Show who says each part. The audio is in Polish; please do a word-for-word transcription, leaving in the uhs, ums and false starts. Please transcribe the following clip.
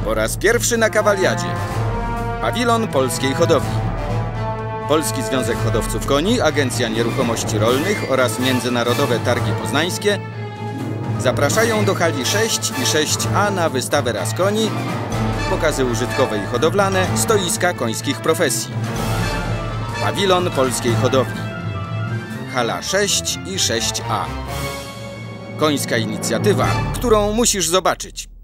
Speaker 1: Po raz pierwszy na Kawaliadzie. Pawilon Polskiej Hodowli. Polski Związek Hodowców Koni, Agencja Nieruchomości Rolnych oraz Międzynarodowe Targi Poznańskie zapraszają do hali sześć i sześć A na wystawę ras koni, pokazy użytkowe i hodowlane, stoiska końskich profesji. Pawilon Polskiej Hodowli. Hala sześć i sześć A. Końska inicjatywa, którą musisz zobaczyć.